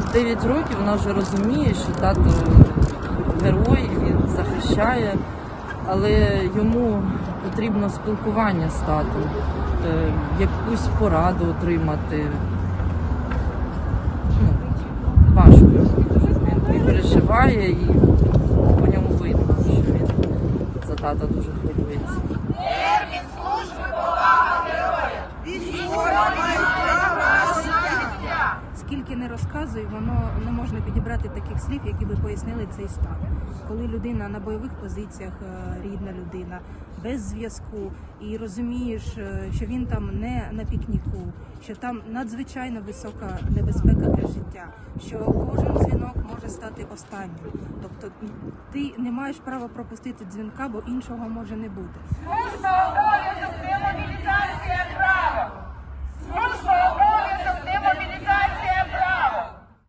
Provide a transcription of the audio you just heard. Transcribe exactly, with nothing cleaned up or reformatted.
дев'ять років вона вже розуміє, що тато герой, він захищає, але йому потрібно спілкування з татом, якусь пораду отримати. Ну, важко. Він переживає і по ньому видно, що він за тата дуже хвилюється. Скільки не розказує, воно не можна підібрати таких слів, які би пояснили цей стан. Коли людина на бойових позиціях, рідна людина, без зв'язку, і розумієш, що він там не на пікніку, що там надзвичайно висока небезпека для життя, що кожен дзвінок може стати останнім. Тобто ти не маєш права пропустити дзвінка, бо іншого може не бути. Служба обов'язок – це мобілізація права.